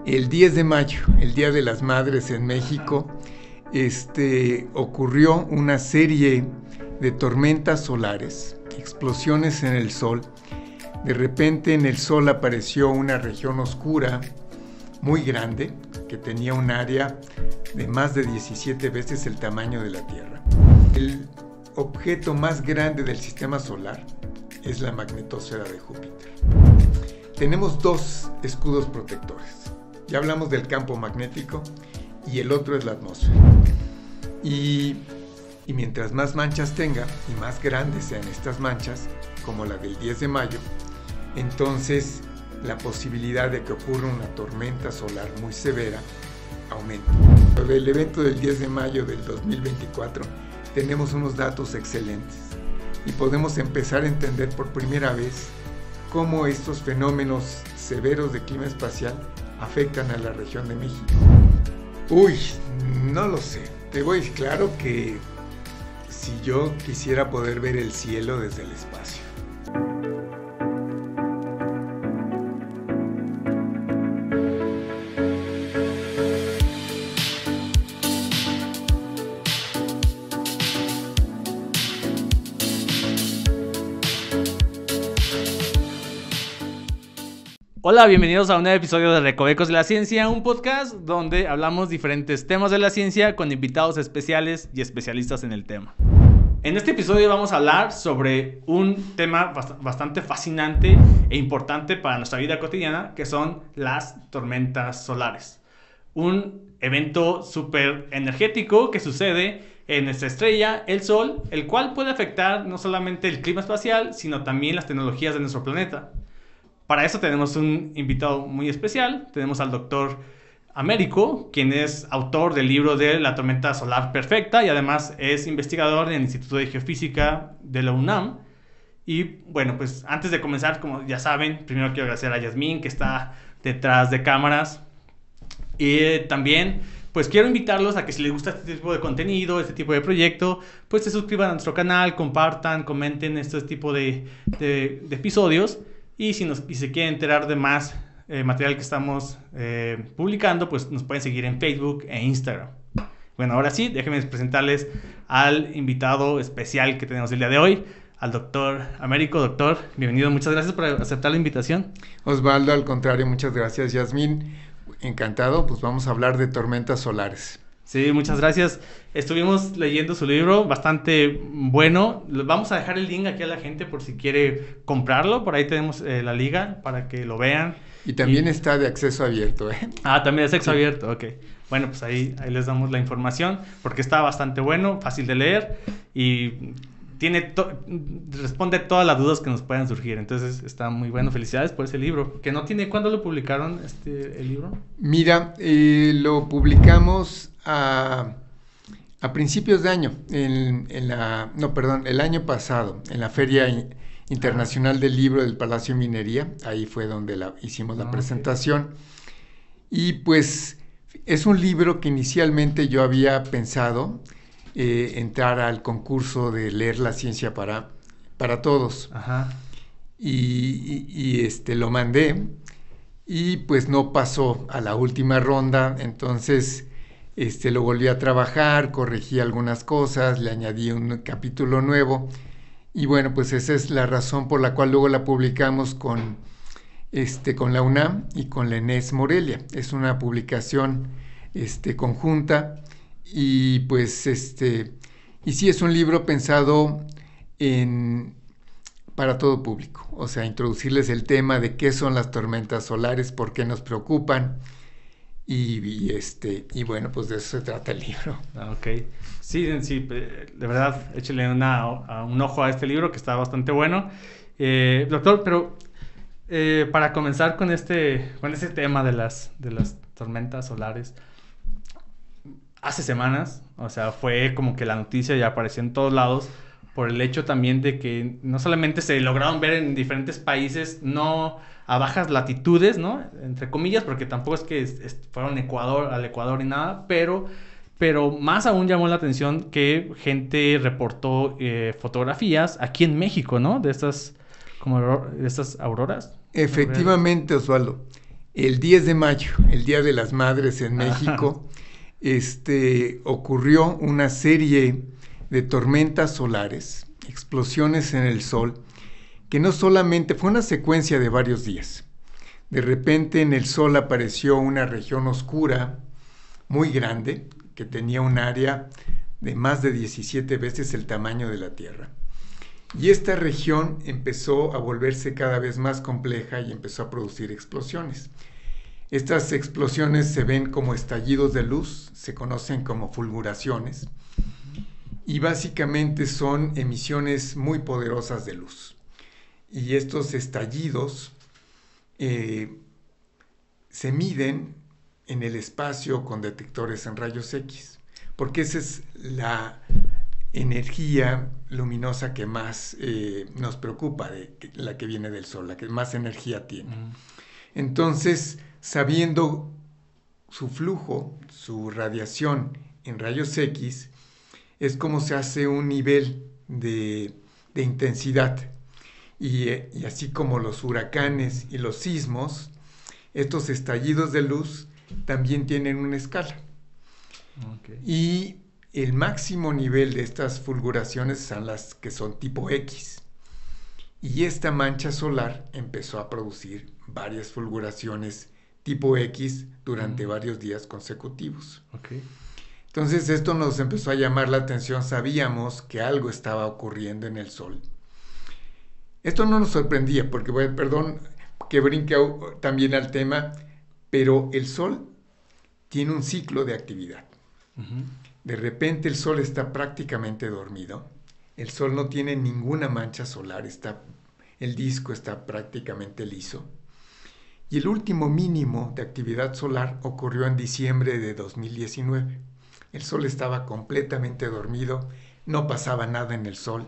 El 10 de mayo, el Día de las Madres en México, ocurrió una serie de tormentas solares, explosiones en el Sol. De repente en el Sol apareció una región oscura muy grande que tenía un área de más de 17 veces el tamaño de la Tierra. El objeto más grande del sistema solar es la magnetosfera de Júpiter. Tenemos dos escudos protectores. Ya hablamos del campo magnético y el otro es la atmósfera. Y mientras más manchas tenga y más grandes sean estas manchas, como la del 10 de mayo, entonces la posibilidad de que ocurra una tormenta solar muy severa aumenta. Del evento del 10 de mayo del 2024 tenemos unos datos excelentes y podemos empezar a entender por primera vez cómo estos fenómenos severos de clima espacial afectan a la región de México. Uy, no lo sé. Te voy claro que si yo quisiera poder ver el cielo desde el espacio. Hola, bienvenidos a un nuevo episodio de Recovecos de la Ciencia, un podcast donde hablamos diferentes temas de la ciencia con invitados especiales y especialistas en el tema. En este episodio vamos a hablar sobre un tema bastante fascinante e importante para nuestra vida cotidiana, que son las tormentas solares. Un evento súper energético que sucede en nuestra estrella, el Sol, el cual puede afectar no solamente el clima espacial, sino también las tecnologías de nuestro planeta. Para eso tenemos un invitado muy especial. Tenemos al doctor Américo, quien es autor del libro de La tormenta solar perfecta y además es investigador en el Instituto de Geofísica de la UNAM. Y bueno, pues antes de comenzar, como ya saben, primero quiero agradecer a Yasmín, que está detrás de cámaras. Y también, pues quiero invitarlos a que si les gusta este tipo de contenido, este tipo de proyecto, pues se suscriban a nuestro canal, compartan, comenten este tipo de episodios. Y si se quieren enterar de más material que estamos publicando, pues nos pueden seguir en Facebook e Instagram. Bueno, ahora sí, déjenme presentarles al invitado especial que tenemos el día de hoy, al doctor Américo. Doctor, bienvenido, muchas gracias por aceptar la invitación. Osvaldo, al contrario, muchas gracias, Yasmín. Encantado, pues vamos a hablar de tormentas solares. Sí, muchas gracias. Estuvimos leyendo su libro, bastante bueno. Vamos a dejar el link aquí a la gente por si quiere comprarlo. Por ahí tenemos la liga para que lo vean. Y también está de acceso abierto, ¿eh? Ah, también es acceso abierto, ok. Bueno, pues ahí les damos la información porque está bastante bueno, fácil de leer y responde todas las dudas que nos puedan surgir. Entonces está muy bueno. Felicidades por ese libro. Que no tiene, ¿cuándo lo publicaron el libro? Mira, lo publicamos a principios de año, el año pasado, en la Feria Internacional del Libro del Palacio de Minería. Ahí fue donde hicimos la presentación. Y pues es un libro que inicialmente yo había pensado entrar al concurso de leer la ciencia para todos. Ajá. Y lo mandé y pues no pasó a la última ronda. Entonces lo volví a trabajar, corregí algunas cosas, le añadí un capítulo nuevo y bueno, pues esa es la razón por la cual luego la publicamos con la UNAM y con la ENES Morelia. Es una publicación conjunta y pues y sí es un libro pensado para todo público, o sea, introducirles el tema de qué son las tormentas solares, por qué nos preocupan. Y bueno, pues de eso se trata el libro. Ok. Sí, de verdad, échale un ojo a este libro que está bastante bueno. Doctor, pero para comenzar con ese tema de las tormentas solares, hace semanas, o sea, fue como que la noticia ya apareció en todos lados por el hecho también de que no solamente se lograron ver en diferentes países, no a bajas latitudes, ¿no? Entre comillas, porque tampoco es que fueron al Ecuador ni nada, pero más aún llamó la atención que gente reportó fotografías aquí en México, ¿no? De estas auroras. Efectivamente, Osvaldo. El 10 de mayo, el Día de las Madres en México, ocurrió una serie de tormentas solares, explosiones en el sol, que no solamente fue una secuencia de varios días. De repente en el sol apareció una región oscura muy grande, que tenía un área de más de 17 veces el tamaño de la Tierra. Y esta región empezó a volverse cada vez más compleja y empezó a producir explosiones. Estas explosiones se ven como estallidos de luz, se conocen como fulguraciones, y básicamente son emisiones muy poderosas de luz. Y estos estallidos se miden en el espacio con detectores en rayos X, porque esa es la energía luminosa que más nos preocupa, la que viene del Sol, la que más energía tiene. Entonces, sabiendo su flujo, su radiación en rayos X, es como se hace un nivel de intensidad. Y así como los huracanes y los sismos, estos estallidos de luz también tienen una escala. Okay. Y el máximo nivel de estas fulguraciones son las que son tipo X. Y esta mancha solar empezó a producir varias fulguraciones tipo X durante varios días consecutivos. Okay. Entonces esto nos empezó a llamar la atención, sabíamos que algo estaba ocurriendo en el Sol. Esto no nos sorprendía, porque, perdón que brinque también al tema, pero el Sol tiene un ciclo de actividad. De repente el Sol está prácticamente dormido, el Sol no tiene ninguna mancha solar, el disco está prácticamente liso. Y el último mínimo de actividad solar ocurrió en diciembre de 2019. El Sol estaba completamente dormido, no pasaba nada en el Sol.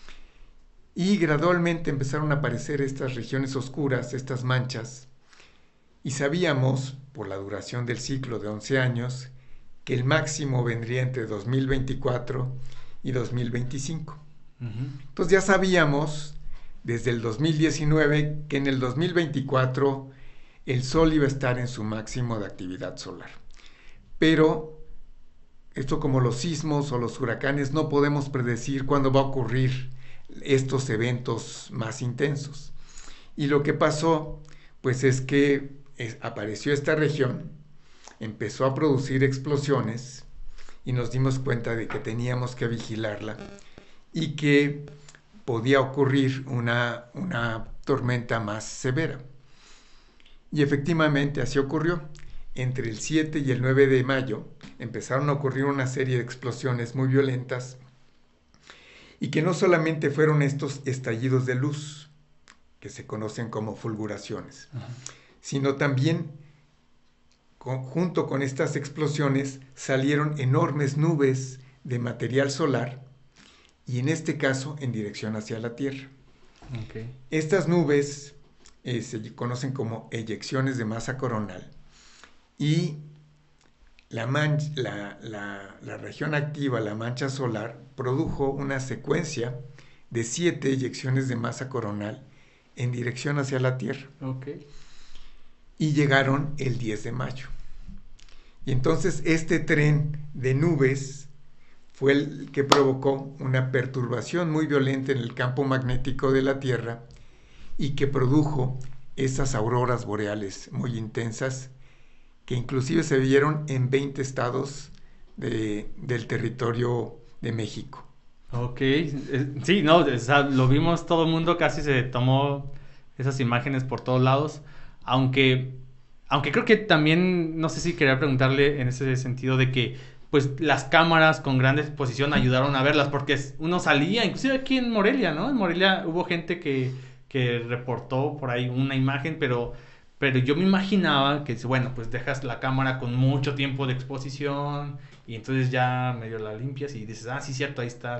Y gradualmente empezaron a aparecer estas regiones oscuras, estas manchas. Y sabíamos, por la duración del ciclo de 11 años, que el máximo vendría entre 2024 y 2025. Entonces ya sabíamos desde el 2019 que en el 2024 el Sol iba a estar en su máximo de actividad solar. Pero esto, como los sismos o los huracanes, no podemos predecir cuándo va a ocurrir estos eventos más intensos. Y lo que pasó, pues, es que apareció esta región, empezó a producir explosiones y nos dimos cuenta de que teníamos que vigilarla y que podía ocurrir una tormenta más severa. Y efectivamente así ocurrió. Entre el 7 y el 9 de mayo empezaron a ocurrir una serie de explosiones muy violentas y que no solamente fueron estos estallidos de luz, que se conocen como fulguraciones, sino también junto con estas explosiones salieron enormes nubes de material solar y en este caso en dirección hacia la Tierra. Okay. Estas nubes se conocen como eyecciones de masa coronal y la región activa, la mancha solar, produjo una secuencia de 7 eyecciones de masa coronal en dirección hacia la Tierra. Okay. Y llegaron el 10 de mayo. Y entonces este tren de nubes fue el que provocó una perturbación muy violenta en el campo magnético de la Tierra y que produjo esas auroras boreales muy intensas que inclusive se vieron en 20 estados del territorio de México. Ok, sí, no, o sea, lo vimos, todo el mundo casi se tomó esas imágenes por todos lados, aunque creo que también, no sé si quería preguntarle en ese sentido de que pues las cámaras con gran exposición ayudaron a verlas, porque uno salía, inclusive aquí en Morelia, ¿no? En Morelia hubo gente que reportó por ahí una imagen, pero yo me imaginaba que, bueno, pues dejas la cámara con mucho tiempo de exposición y entonces ya medio la limpias y dices, sí, cierto, ahí está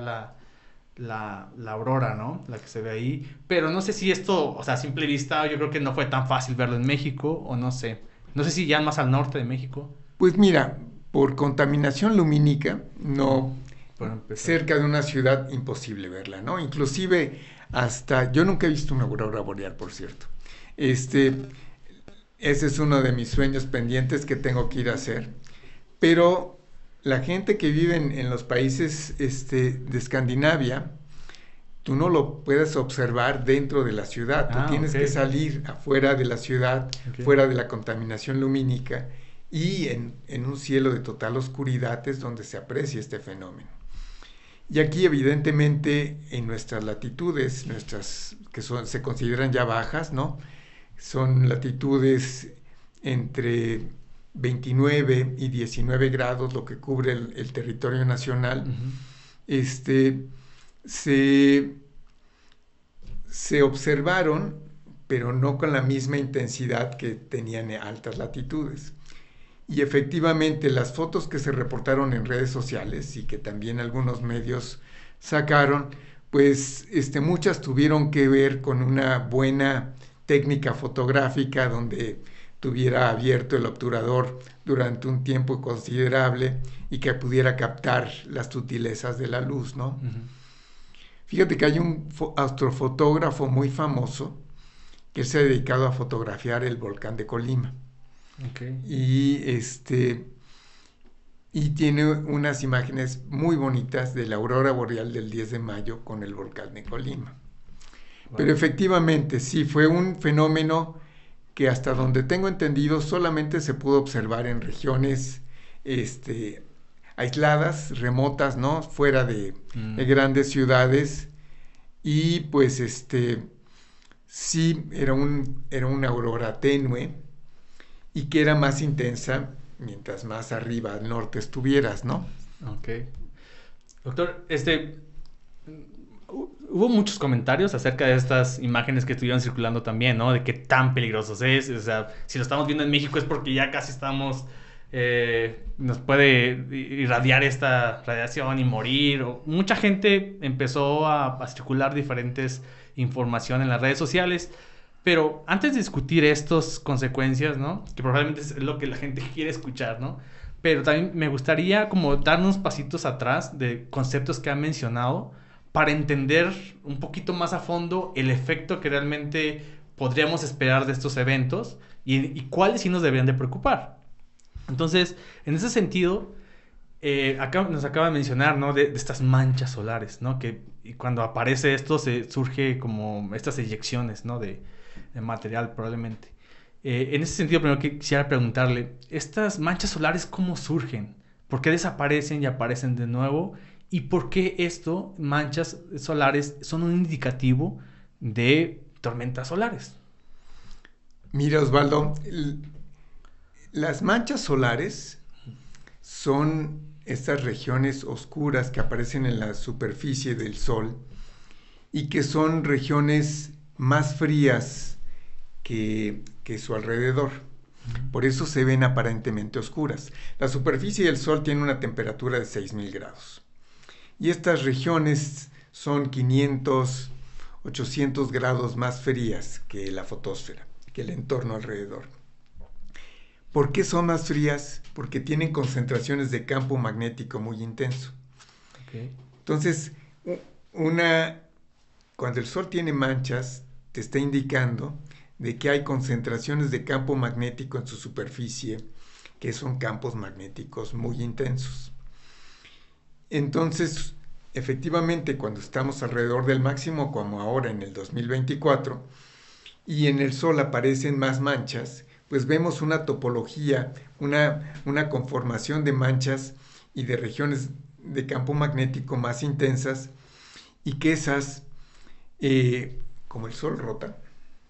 la aurora, ¿no? La que se ve ahí. Pero no sé si esto, o sea, a simple vista, yo creo que no fue tan fácil verlo en México, o no sé. No sé si ya más al norte de México. Pues mira, por contaminación lumínica, no, cerca de una ciudad, imposible verla, ¿no? Inclusive hasta, yo nunca he visto una aurora boreal, por cierto. ese es uno de mis sueños pendientes que tengo que ir a hacer. Pero la gente que vive en los países de Escandinavia, tú no lo puedes observar dentro de la ciudad. Tú tienes que salir afuera de la ciudad, fuera de la contaminación lumínica, y en un cielo de total oscuridad es donde se aprecia este fenómeno. Y aquí, evidentemente, en nuestras latitudes, se consideran ya bajas, ¿no? Son latitudes entre 29 y 19 grados, lo que cubre el territorio nacional. Se observaron, pero no con la misma intensidad que tenían en altas latitudes. Y efectivamente, las fotos que se reportaron en redes sociales y que también algunos medios sacaron, pues muchas tuvieron que ver con una buena técnica fotográfica donde tuviera abierto el obturador durante un tiempo considerable y que pudiera captar las sutilezas de la luz, ¿no? Fíjate que hay un astrofotógrafo muy famoso que se ha dedicado a fotografiar el volcán de Colima. Y tiene unas imágenes muy bonitas de la aurora boreal del 10 de mayo con el volcán de Colima. Pero efectivamente, sí, fue un fenómeno que hasta donde tengo entendido solamente se pudo observar en regiones aisladas, remotas, ¿no? Fuera de grandes ciudades. Y pues sí, era una aurora tenue y que era más intensa mientras más arriba al norte estuvieras, ¿no? Ok. Doctor, hubo muchos comentarios acerca de estas imágenes que estuvieron circulando también, ¿no? De qué tan peligrosos es. O sea, si lo estamos viendo en México es porque ya casi estamos... nos puede irradiar esta radiación y morir. Mucha gente empezó a circular diferentes información en las redes sociales. Pero antes de discutir estas consecuencias, ¿no? Que probablemente es lo que la gente quiere escuchar, ¿no? Pero también me gustaría como dar unos pasitos atrás de conceptos que han mencionado para entender un poquito más a fondo el efecto que realmente podríamos esperar de estos eventos y cuáles sí nos deberían de preocupar. Entonces, en ese sentido, nos acaba de mencionar, ¿no? de estas manchas solares, ¿no? Que cuando aparece esto surge como estas eyecciones, ¿no? de material probablemente. En ese sentido, primero que quisiera preguntarle, ¿estas manchas solares cómo surgen? ¿Por qué desaparecen y aparecen de nuevo? ¿Y por qué manchas solares, son un indicativo de tormentas solares? Mira, Osvaldo, las manchas solares son estas regiones oscuras que aparecen en la superficie del Sol y que son regiones más frías que su alrededor. Por eso se ven aparentemente oscuras. La superficie del Sol tiene una temperatura de 6.000 grados. Y estas regiones son 500, 800 grados más frías que la fotosfera, que el entorno alrededor. ¿Por qué son más frías? Porque tienen concentraciones de campo magnético muy intenso. Entonces, cuando el Sol tiene manchas, te está indicando de que hay concentraciones de campo magnético en su superficie, que son campos magnéticos muy intensos. Entonces, efectivamente, cuando estamos alrededor del máximo, como ahora en el 2024, y en el Sol aparecen más manchas, pues vemos una topología, una conformación de manchas y de regiones de campo magnético más intensas, y que esas, como el Sol rota,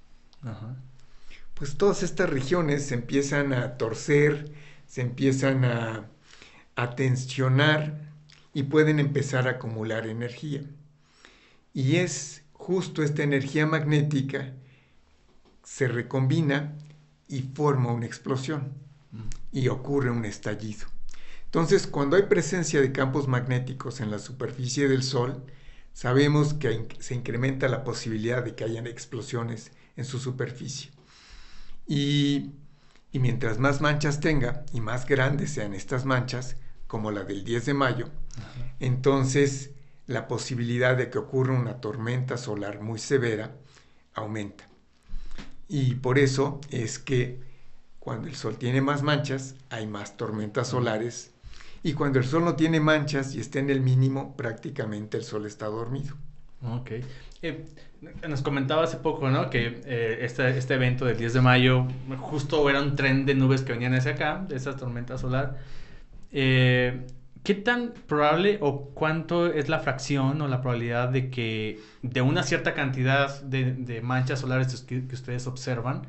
pues todas estas regiones se empiezan a torcer, se empiezan a tensionar y pueden empezar a acumular energía. Y es justo esta energía magnética se recombina y forma una explosión y ocurre un estallido. Entonces, cuando hay presencia de campos magnéticos en la superficie del Sol, sabemos que se incrementa la posibilidad de que hayan explosiones en su superficie. Y mientras más manchas tenga y más grandes sean estas manchas, como la del 10 de mayo, entonces la posibilidad de que ocurra una tormenta solar muy severa aumenta. Y por eso es que Cuando el Sol tiene más manchas, hay más tormentas solares. Y cuando el Sol no tiene manchas y está en el mínimo, prácticamente el Sol está dormido. Ok. Nos comentaba hace poco, ¿no? Que este evento del 10 de mayo justo era un tren de nubes que venían hacia acá, de esa tormenta solar. ¿Qué tan probable o cuánto es la fracción o la probabilidad de que de una cierta cantidad de manchas solares que ustedes observan,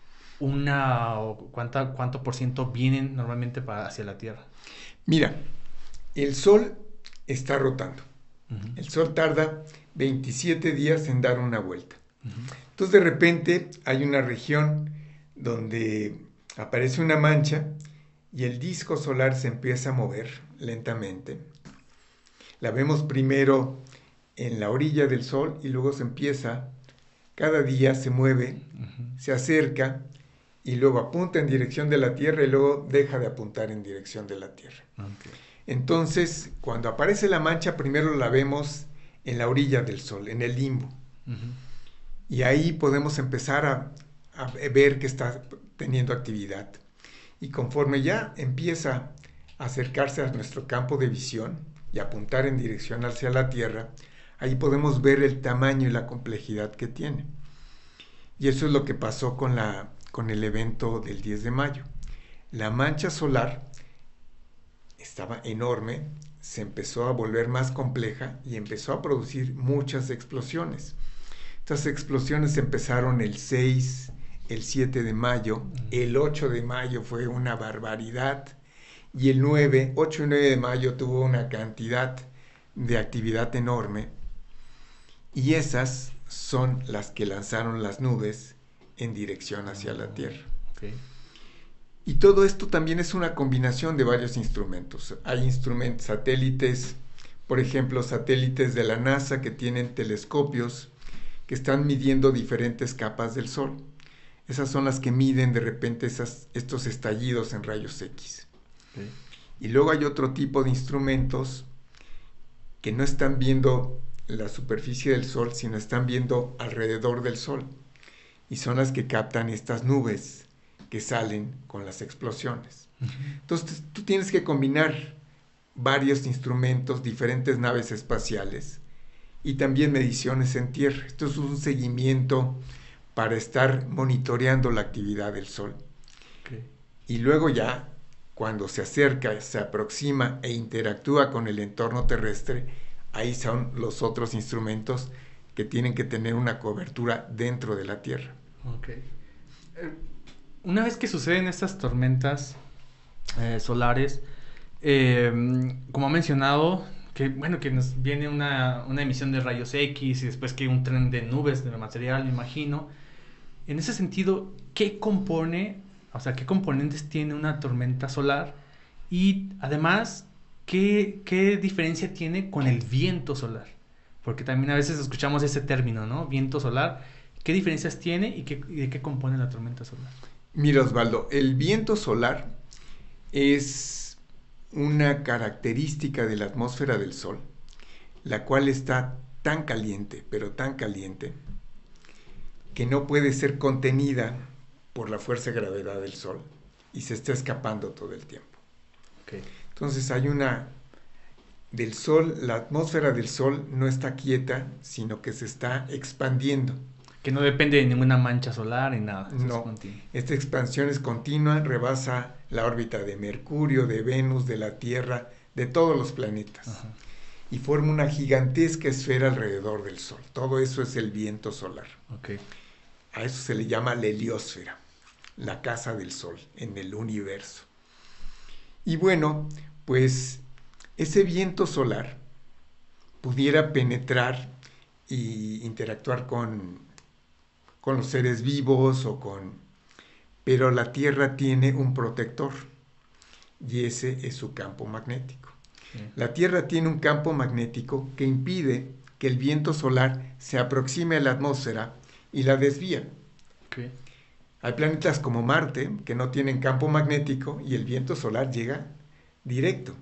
cuánto por ciento vienen normalmente hacia la Tierra? Mira, el Sol está rotando. Uh-huh. El Sol tarda 27 días en dar una vuelta. Uh-huh. Entonces de repente hay una región donde aparece una mancha y el disco solar se empieza a mover lentamente. La vemos primero en la orilla del Sol y luego cada día se mueve, uh-huh, se acerca y luego apunta en dirección de la Tierra y luego deja de apuntar en dirección de la Tierra. okay. Entonces, cuando aparece la mancha, primero la vemos en la orilla del Sol, en el limbo. Uh-huh. Y ahí podemos empezar a ver que está teniendo actividad. Y conforme ya empieza a acercarse a nuestro campo de visión y apuntar en dirección hacia la Tierra, ahí podemos ver el tamaño y la complejidad que tiene. Y eso es lo que pasó con el evento del 10 de mayo. La mancha solar estaba enorme, se empezó a volver más compleja y empezó a producir muchas explosiones. Estas explosiones empezaron el 6, el 7 de mayo, el 8 de mayo fue una barbaridad y el 8 y 9 de mayo tuvo una cantidad de actividad enorme y esas son las que lanzaron las nubes en dirección hacia la Tierra. Okay. Y todo esto también es una combinación de varios instrumentos. Hay instrumentos, satélites, por ejemplo, satélites de la NASA que tienen telescopios que están midiendo diferentes capas del Sol. Esas son las que miden de repente estos estallidos en rayos X. Okay. Y luego hay otro tipo de instrumentos que no están viendo la superficie del Sol, sino están viendo alrededor del Sol. Y son las que captan estas nubes que salen con las explosiones. Uh-huh. Entonces tú tienes que combinar varios instrumentos, diferentes naves espaciales y también mediciones en tierra. Esto es un seguimiento para estar monitoreando la actividad del Sol. Okay. Y luego ya, cuando se acerca, se aproxima e interactúa con el entorno terrestre, ahí son los otros instrumentos que tienen que tener una cobertura dentro de la Tierra. Okay. Una vez que suceden estas tormentas solares, como ha mencionado, que nos viene una emisión de rayos X y después que un tren de nubes de material, me imagino. En ese sentido, ¿qué componentes tiene una tormenta solar? Y además, ¿qué diferencia tiene con el viento solar? Porque también a veces escuchamos ese término, ¿no? Viento solar. ¿Qué diferencias tiene y de qué compone la tormenta solar? Mira, Osvaldo, el viento solar es una característica de la atmósfera del Sol, la cual está tan caliente, pero tan caliente, que no puede ser contenida por la fuerza de gravedad del Sol y se está escapando todo el tiempo. Okay. Entonces del Sol, la atmósfera del Sol no está quieta, sino que se está expandiendo. Que no depende de ninguna mancha solar ni nada. No, esta expansión es continua, rebasa la órbita de Mercurio, de Venus, de la Tierra, de todos los planetas. Ajá. Y forma una gigantesca esfera alrededor del Sol. Todo eso es el viento solar. Okay. A eso se le llama la heliosfera, la casa del Sol en el universo. Y bueno, pues ese viento solar pudiera penetrar e interactuar con los seres vivos pero la Tierra tiene un protector y ese es su campo magnético. La Tierra tiene un campo magnético que impide que el viento solar se aproxime a la atmósfera y la desvía. Okay. Hay planetas como Marte que no tienen campo magnético y el viento solar llega directo.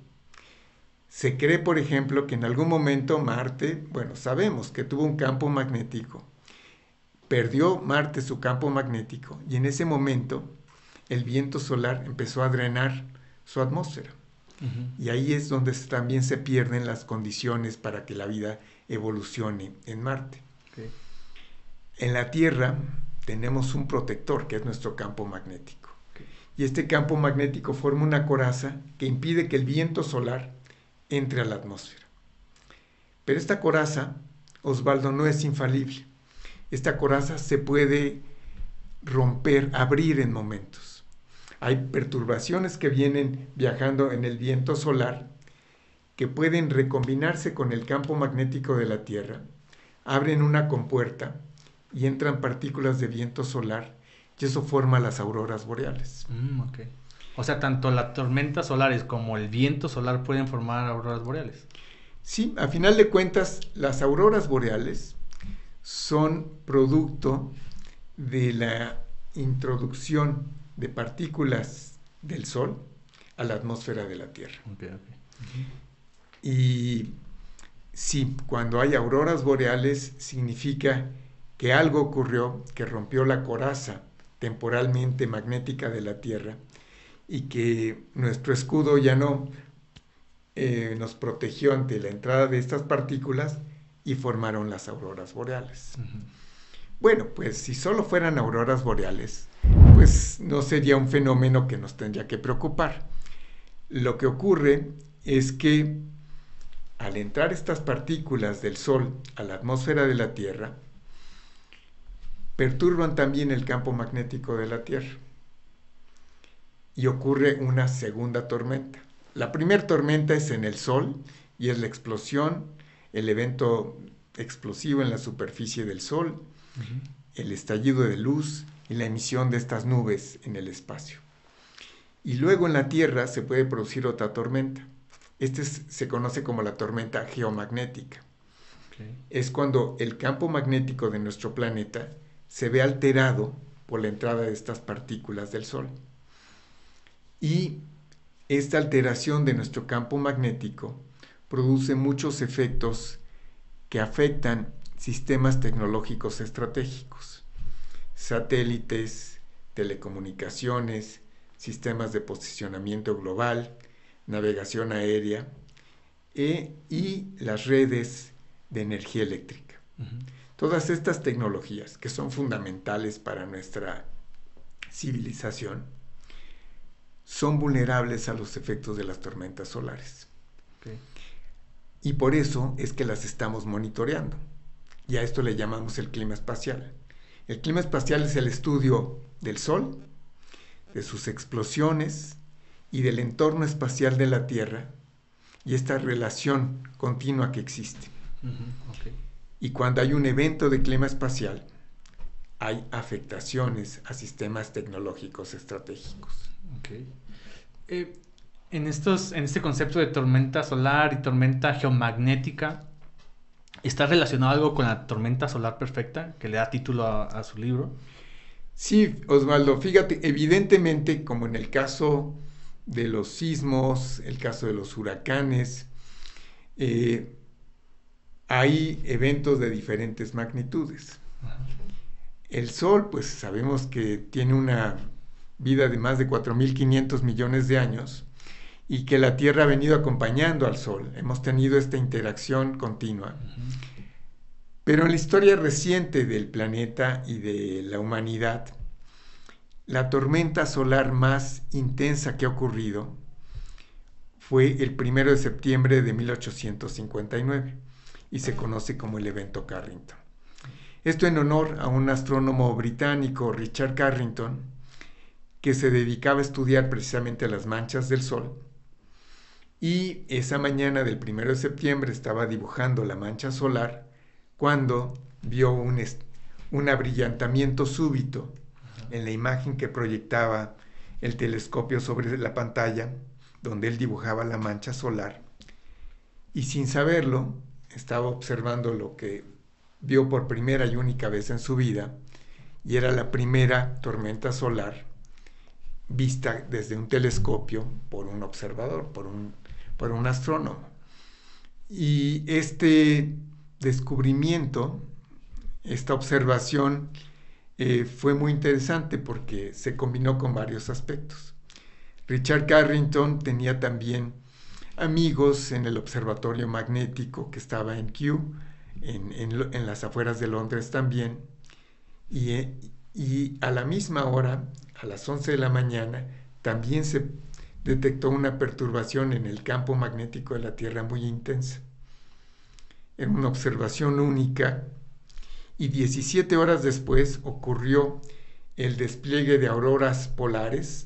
Se cree, por ejemplo, que en algún momento Marte, sabemos que tuvo un campo magnético. Perdió Marte su campo magnético y en ese momento el viento solar empezó a drenar su atmósfera. Y ahí es donde también se pierden las condiciones para que la vida evolucione en Marte. Okay. En la Tierra tenemos un protector, que es nuestro campo magnético. Okay. Y este campo magnético forma una coraza que impide que el viento solar entre a la atmósfera. Pero esta coraza, Osvaldo, no es infalible. Esta coraza se puede romper, abrir en momentos. Hay perturbaciones que vienen viajando en el viento solar que pueden recombinarse con el campo magnético de la Tierra, abren una compuerta y entran partículas de viento solar y eso forma las auroras boreales. Okay. O sea, tanto las tormentas solares como el viento solar pueden formar auroras boreales. Sí, a final de cuentas, las auroras boreales son producto de la introducción de partículas del Sol a la atmósfera de la Tierra. Okay. Y sí, cuando hay auroras boreales significa que algo ocurrió que rompió la coraza temporalmente magnética de la Tierra y que nuestro escudo ya no nos protegió ante la entrada de estas partículas y formaron las auroras boreales. Bueno, pues si solo fueran auroras boreales, pues no sería un fenómeno que nos tendría que preocupar. Lo que ocurre es que al entrar estas partículas del Sol a la atmósfera de la Tierra, perturban también el campo magnético de la Tierra y ocurre una segunda tormenta. La primera tormenta es en el Sol y es la explosión, el evento explosivo en la superficie del Sol, el estallido de luz y la emisión de estas nubes en el espacio. Y luego en la Tierra se puede producir otra tormenta. Se conoce como la tormenta geomagnética. Okay. Es cuando el campo magnético de nuestro planeta se ve alterado por la entrada de estas partículas del Sol. Y esta alteración de nuestro campo magnético produce muchos efectos que afectan sistemas tecnológicos estratégicos, satélites, telecomunicaciones, sistemas de posicionamiento global, navegación aérea y las redes de energía eléctrica. Todas estas tecnologías que son fundamentales para nuestra civilización son vulnerables a los efectos de las tormentas solares. Okay. Y por eso es que las estamos monitoreando. Y a esto le llamamos el clima espacial. El clima espacial es el estudio del Sol, de sus explosiones y del entorno espacial de la Tierra y esta relación continua que existe. Okay. Y cuando hay un evento de clima espacial, hay afectaciones a sistemas tecnológicos estratégicos. Okay. En este concepto de tormenta solar y tormenta geomagnética, ¿está relacionado algo con la tormenta solar perfecta que le da título a su libro? Sí, Osvaldo, fíjate, evidentemente, como en el caso de los sismos, el caso de los huracanes, hay eventos de diferentes magnitudes. El Sol, pues sabemos que tiene una vida de más de 4.500 millones de años y que la Tierra ha venido acompañando al Sol. Hemos tenido esta interacción continua. Pero en la historia reciente del planeta y de la humanidad, la tormenta solar más intensa que ha ocurrido fue el 1 de septiembre de 1859 y se conoce como el evento Carrington. Esto en honor a un astrónomo británico, Richard Carrington, que se dedicaba a estudiar precisamente las manchas del Sol. Y esa mañana del 1 de septiembre estaba dibujando la mancha solar cuando vio un abrillantamiento súbito en la imagen que proyectaba el telescopio sobre la pantalla, donde él dibujaba la mancha solar. Y sin saberlo, estaba observando lo que vio por primera y única vez en su vida, y era la primera tormenta solar vista desde un telescopio por un observador, por un astrónomo. Y este descubrimiento, esta observación, fue muy interesante porque se combinó con varios aspectos. Richard Carrington tenía también amigos en el observatorio magnético que estaba en Kew, en las afueras de Londres también, y a la misma hora, a las 11 de la mañana, también se detectó una perturbación en el campo magnético de la Tierra muy intensa. Era una observación única, y 17 horas después ocurrió el despliegue de auroras polares,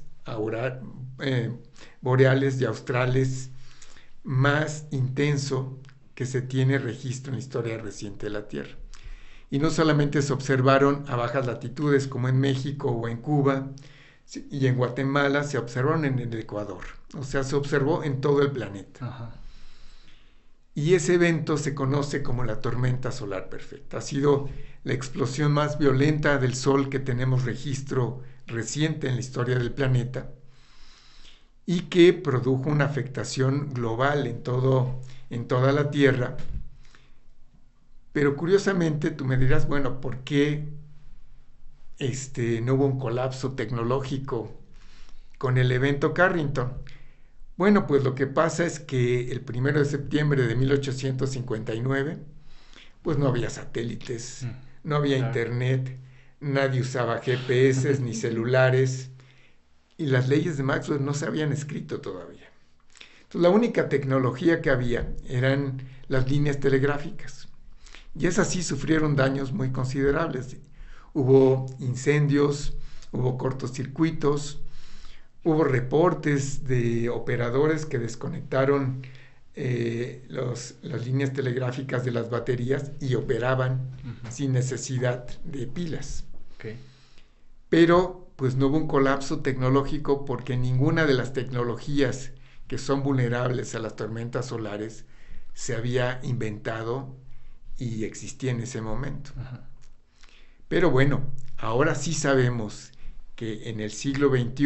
boreales y australes más intenso que se tiene registro en la historia reciente de la Tierra. Y no solamente se observaron a bajas latitudes como en México o en Cuba, y en Guatemala, se observaron en el Ecuador. O sea, se observó en todo el planeta. Ajá. Y ese evento se conoce como la tormenta solar perfecta. Ha sido la explosión más violenta del Sol que tenemos registro reciente en la historia del planeta, y que produjo una afectación global en toda la Tierra. Pero curiosamente tú me dirás, bueno, ¿por qué no hubo un colapso tecnológico con el evento Carrington? Bueno, pues lo que pasa es que el 1 de septiembre de 1859, pues no había satélites, no había internet, nadie usaba GPS ni celulares, y las leyes de Maxwell no se habían escrito todavía. Entonces, la única tecnología que había eran las líneas telegráficas, y esas sí sufrieron daños muy considerables. Hubo incendios, hubo cortocircuitos, hubo reportes de operadores que desconectaron las líneas telegráficas de las baterías y operaban sin necesidad de pilas. Okay. Pero pues no hubo un colapso tecnológico porque ninguna de las tecnologías que son vulnerables a las tormentas solares se había inventado y existía en ese momento. Ajá. Pero bueno, ahora sí sabemos que en el siglo XXI,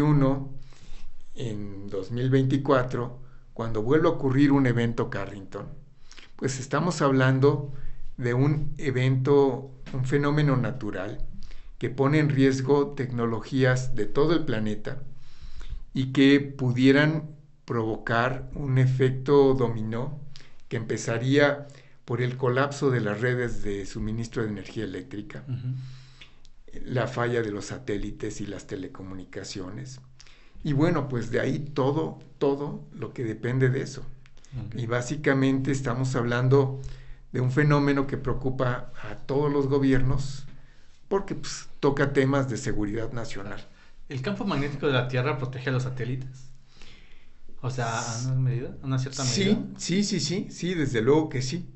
en 2024, cuando vuelva a ocurrir un evento Carrington, pues estamos hablando de un evento, un fenómeno natural que pone en riesgo tecnologías de todo el planeta y que pudieran provocar un efecto dominó que empezaría por el colapso de las redes de suministro de energía eléctrica, la falla de los satélites y las telecomunicaciones. Y bueno, pues de ahí todo lo que depende de eso. Okay. Y básicamente estamos hablando de un fenómeno que preocupa a todos los gobiernos porque pues, toca temas de seguridad nacional. ¿El campo magnético de la Tierra protege a los satélites? O sea, ¿a una cierta medida? Sí, desde luego que sí.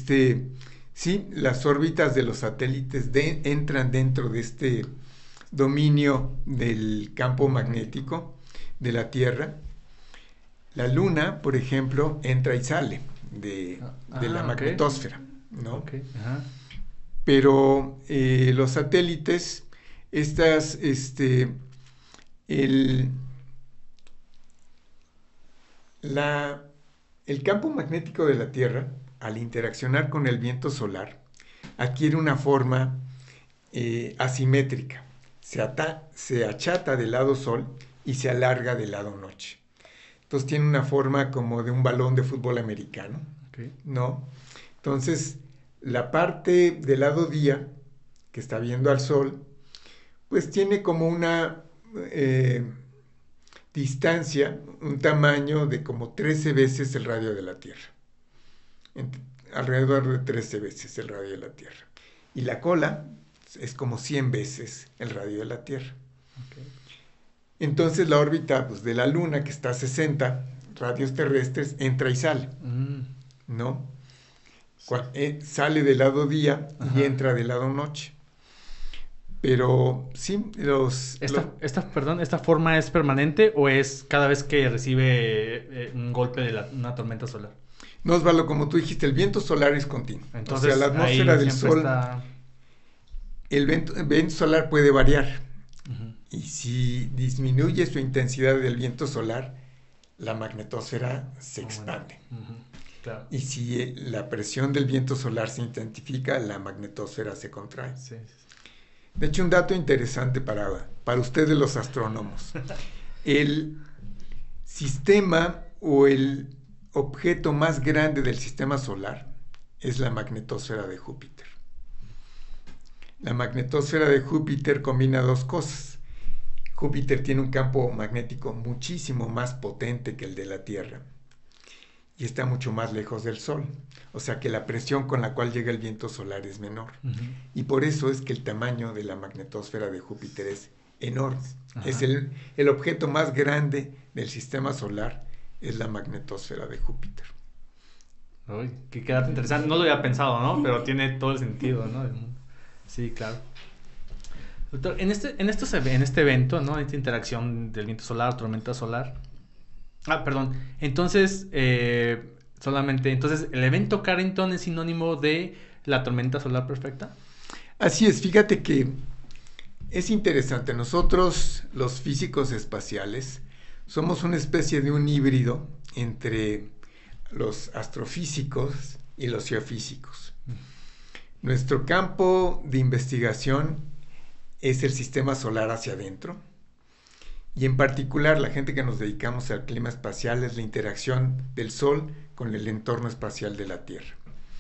Sí, las órbitas de los satélites entran dentro de este dominio del campo magnético de la Tierra. La Luna, por ejemplo, entra y sale de la magnetosfera, ¿no? Okay. Ajá. Pero los satélites, el campo magnético de la Tierra, al interaccionar con el viento solar, adquiere una forma asimétrica. Se achata del lado sol y se alarga del lado noche. Entonces tiene una forma como de un balón de fútbol americano, ¿no? Entonces, la parte del lado día, que está viendo al sol, pues tiene como una distancia, un tamaño de como 13 veces el radio de la Tierra. Alrededor de 13 veces el radio de la Tierra. Y la cola es como 100 veces el radio de la Tierra. Okay. Entonces la órbita pues, de la Luna, que está a 60 radios terrestres, entra y sale, ¿no? Sale del lado día y entra del lado noche. Pero sí, ¿Esta forma es permanente o es cada vez que recibe un golpe de una tormenta solar? No, Osvaldo, como tú dijiste, el viento solar es continuo. Entonces, o sea, la atmósfera del Sol, el viento solar puede variar. Y si disminuye su intensidad del viento solar, la magnetosfera se expande. Claro. Y si la presión del viento solar se intensifica, la magnetosfera se contrae. Sí. De hecho, un dato interesante para ustedes los astrónomos. El sistema o el objeto más grande del sistema solar es la magnetosfera de Júpiter. La magnetosfera de Júpiter combina dos cosas. Júpiter tiene un campo magnético muchísimo más potente que el de la Tierra y está mucho más lejos del Sol. O sea que la presión con la cual llega el viento solar es menor. Y por eso es que el tamaño de la magnetosfera de Júpiter es enorme. Es el objeto más grande del sistema solar, es la magnetosfera de Júpiter. Uy, qué dato interesante. No lo había pensado, ¿no? Pero tiene todo el sentido, ¿no? Sí, claro. Doctor, en este evento, ¿no? Esta interacción del viento solar, tormenta solar. Perdón. Entonces, entonces, ¿el evento Carrington es sinónimo de la tormenta solar perfecta? Así es, fíjate que es interesante. Nosotros, los físicos espaciales, somos una especie de un híbrido entre los astrofísicos y los geofísicos. Nuestro campo de investigación es el sistema solar hacia adentro, y en particular la gente que nos dedicamos al clima espacial es la interacción del Sol con el entorno espacial de la Tierra.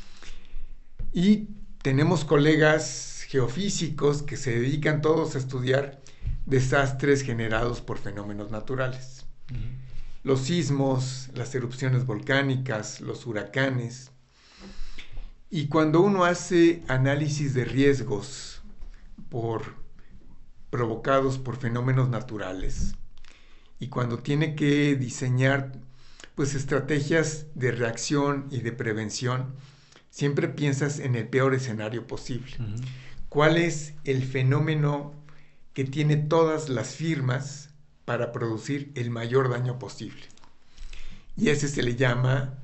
Y tenemos colegas geofísicos que se dedican todos a estudiar desastres generados por fenómenos naturales. Los sismos, las erupciones volcánicas, los huracanes. Y cuando uno hace análisis de riesgos provocados por fenómenos naturales, y cuando tiene que diseñar pues estrategias de reacción y de prevención, siempre piensas en el peor escenario posible. ¿Cuál es el fenómeno que tiene todas las firmas para producir el mayor daño posible? Y ese se le llama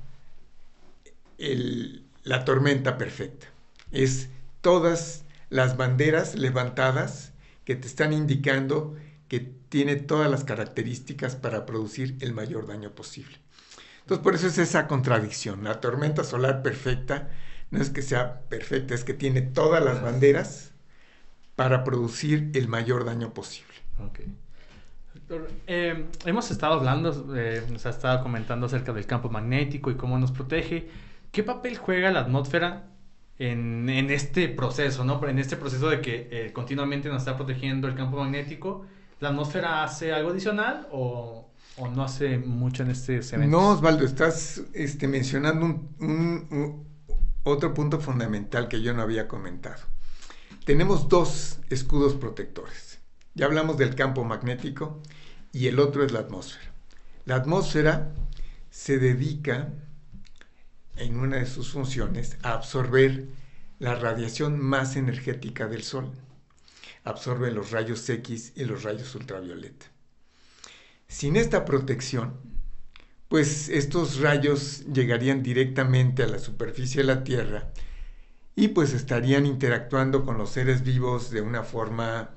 la tormenta perfecta. Es todas las banderas levantadas que te están indicando que tiene todas las características para producir el mayor daño posible. Entonces, por eso es esa contradicción. La tormenta solar perfecta no es que sea perfecta, es que tiene todas las banderas para producir el mayor daño posible. Okay. Doctor, hemos estado hablando, nos ha estado comentando acerca del campo magnético y cómo nos protege. ¿Qué papel juega la atmósfera en este proceso, ¿no? En este proceso de que continuamente nos está protegiendo el campo magnético? ¿La atmósfera hace algo adicional o no hace mucho en estos eventos? No, Osvaldo, estás mencionando otro punto fundamental que yo no había comentado. Tenemos dos escudos protectores. Ya hablamos del campo magnético y el otro es la atmósfera. La atmósfera se dedica, en una de sus funciones, a absorber la radiación más energética del Sol. Absorbe los rayos X y los rayos ultravioleta. Sin esta protección, pues estos rayos llegarían directamente a la superficie de la Tierra y pues estarían interactuando con los seres vivos de una forma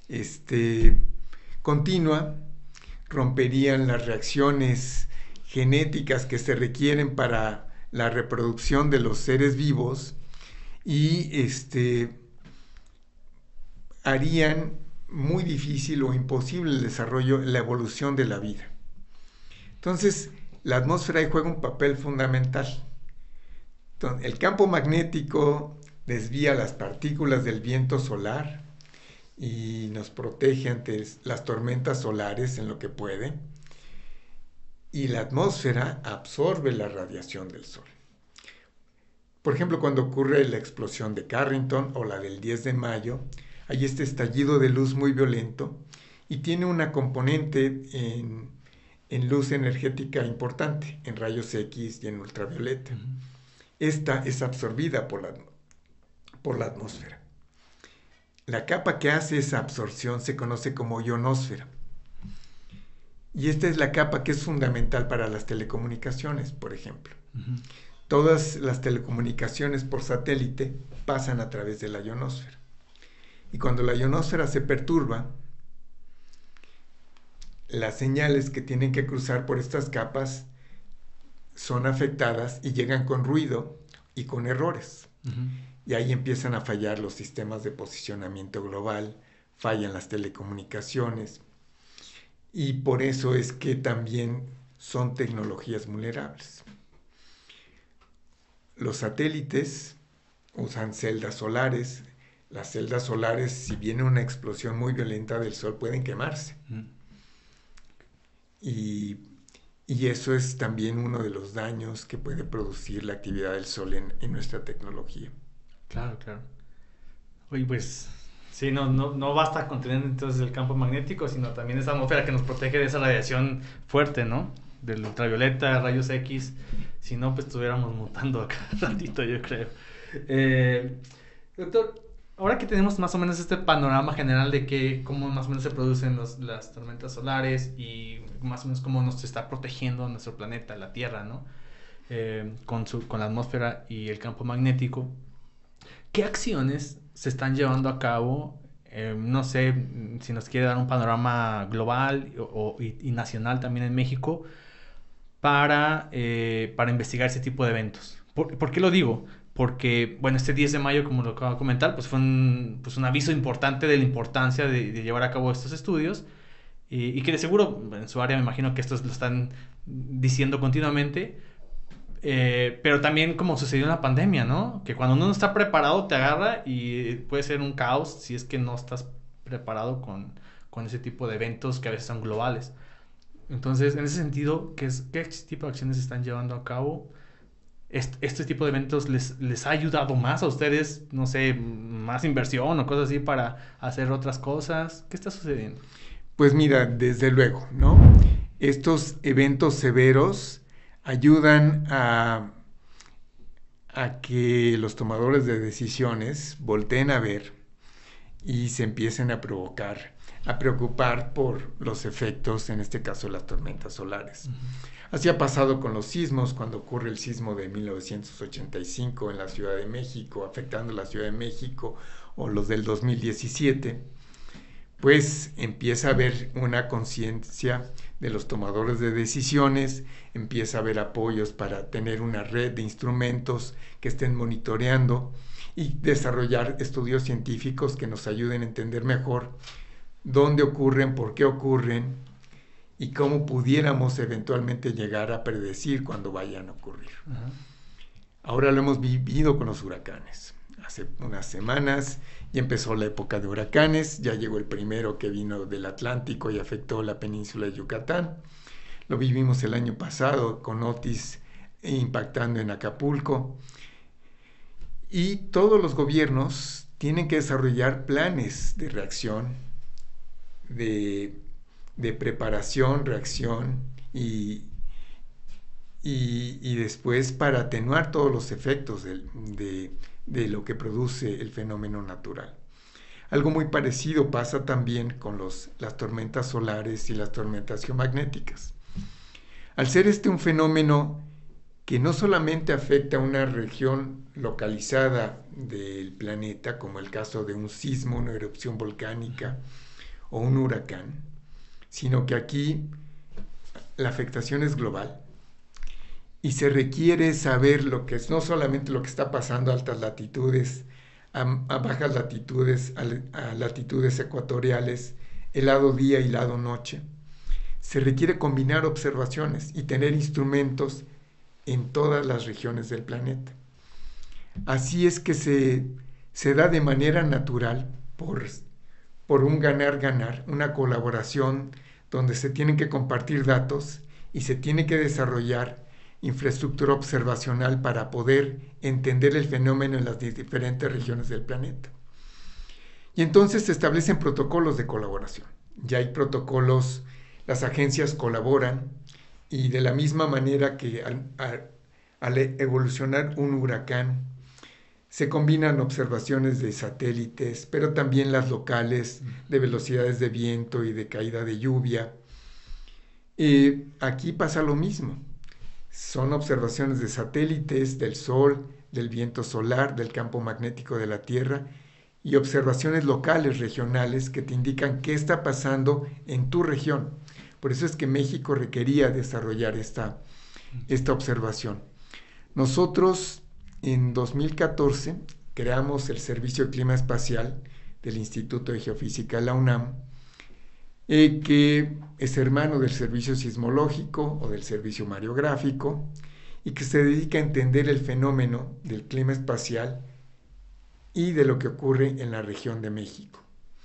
continua, romperían las reacciones genéticas que se requieren para la reproducción de los seres vivos y harían muy difícil o imposible el desarrollo, la evolución de la vida. Entonces, la atmósfera ahí juega un papel fundamental. Entonces, el campo magnético desvía las partículas del viento solar y nos protege ante las tormentas solares en lo que puede. Y la atmósfera absorbe la radiación del Sol. Por ejemplo, cuando ocurre la explosión de Carrington o la del 10 de mayo, hay este estallido de luz muy violento y tiene una componente en luz energética importante, en rayos X y en ultravioleta. Esta es absorbida por la atmósfera. La capa que hace esa absorción se conoce como ionosfera. Y esta es la capa que es fundamental para las telecomunicaciones, por ejemplo. Todas las telecomunicaciones por satélite pasan a través de la ionosfera. Y cuando la ionosfera se perturba, las señales que tienen que cruzar por estas capas son afectadas y llegan con ruido y con errores. y ahí empiezan a fallar los sistemas de posicionamiento global, fallan las telecomunicaciones, y por eso es que también son tecnologías vulnerables. Los satélites usan celdas solares. Las celdas solares, si viene una explosión muy violenta del Sol, pueden quemarse. Y eso es también uno de los daños que puede producir la actividad del Sol en nuestra tecnología. Claro. Oye, pues sí, no basta con tener entonces el campo magnético, sino también esa atmósfera que nos protege de esa radiación fuerte, ¿no? Del ultravioleta, rayos X. Si no, pues estuviéramos mutando acá ratito, yo creo. Doctor, ahora que tenemos más o menos este panorama general de cómo más o menos se producen las tormentas solares y más o menos cómo nos está protegiendo nuestro planeta, la Tierra, ¿no? Con la atmósfera y el campo magnético, ¿qué acciones se están llevando a cabo? No sé si nos quiere dar un panorama global y nacional también en México para investigar ese tipo de eventos. ¿Por qué lo digo? Porque, bueno, este 10 de mayo, como lo acabo de comentar, pues fue un aviso importante de la importancia de llevar a cabo estos estudios y que de seguro en su área me imagino que estos lo están diciendo continuamente, pero también como sucedió en la pandemia, ¿no? Que cuando uno no está preparado te agarra y puede ser un caos si es que no estás preparado con ese tipo de eventos que a veces son globales. Entonces, en ese sentido, ¿qué tipo de acciones se están llevando a cabo? ¿Este tipo de eventos les ha ayudado más a ustedes? No sé, más inversión o cosas así para hacer otras cosas. ¿Qué está sucediendo? Pues mira, desde luego, ¿no? Estos eventos severos ayudan a que los tomadores de decisiones volteen a ver y se empiecen a preocupar por los efectos, en este caso las tormentas solares. Así ha pasado con los sismos, cuando ocurre el sismo de 1985 en la Ciudad de México, afectando la Ciudad de México, o los del 2017, pues empieza a haber una conciencia de los tomadores de decisiones, empieza a haber apoyos para tener una red de instrumentos que estén monitoreando y desarrollar estudios científicos que nos ayuden a entender mejor dónde ocurren, por qué ocurren y cómo pudiéramos eventualmente llegar a predecir cuándo vayan a ocurrir. Ahora lo hemos vivido con los huracanes. Hace unas semanas ya empezó la época de huracanes, ya llegó el primero que vino del Atlántico y afectó la península de Yucatán. Lo vivimos el año pasado con Otis impactando en Acapulco. Y todos los gobiernos tienen que desarrollar planes de reacción, de preparación, reacción y después para atenuar todos los efectos de lo que produce el fenómeno natural. Algo muy parecido pasa también con las tormentas solares y las tormentas geomagnéticas. Al ser un fenómeno que no solamente afecta a una región localizada del planeta, como el caso de un sismo, una erupción volcánica o un huracán, sino que aquí la afectación es global y se requiere saber no solamente lo que está pasando a altas latitudes, a bajas latitudes, a latitudes ecuatoriales, el lado día y lado noche. Se requiere combinar observaciones y tener instrumentos en todas las regiones del planeta. Así es que se da de manera natural por un ganar-ganar, una colaboración donde se tienen que compartir datos y se tiene que desarrollar infraestructura observacional para poder entender el fenómeno en las diferentes regiones del planeta. Y entonces se establecen protocolos de colaboración. Ya hay protocolos, las agencias colaboran y de la misma manera que al evolucionar un huracán, se combinan observaciones de satélites, pero también las locales de velocidades de viento y de caída de lluvia. Aquí pasa lo mismo. Son observaciones de satélites, del Sol, del viento solar, del campo magnético de la Tierra y observaciones locales, regionales, que te indican qué está pasando en tu región. Por eso es que México requería desarrollar esta observación. Nosotros en 2014 creamos el Servicio de Clima Espacial del Instituto de Geofísica de la UNAM, que es hermano del Servicio Sismológico o del Servicio Mareográfico, y que se dedica a entender el fenómeno del clima espacial y de lo que ocurre en la región de México.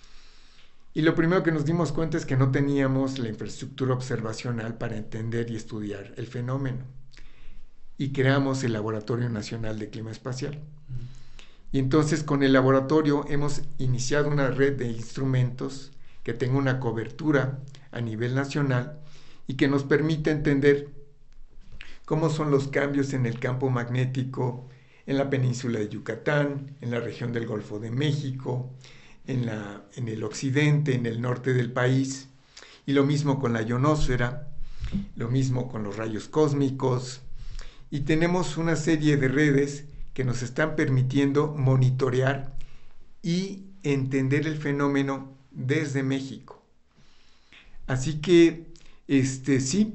Y lo primero que nos dimos cuenta es que no teníamos la infraestructura observacional para entender y estudiar el fenómeno. Y creamos el Laboratorio Nacional de Clima Espacial. Y entonces con el laboratorio hemos iniciado una red de instrumentos que tenga una cobertura a nivel nacional y que nos permite entender cómo son los cambios en el campo magnético en la península de Yucatán, en la región del Golfo de México, en el occidente, en el norte del país, y lo mismo con la ionosfera, lo mismo con los rayos cósmicos, y tenemos una serie de redes que nos están permitiendo monitorear y entender el fenómeno desde México. Así que, sí,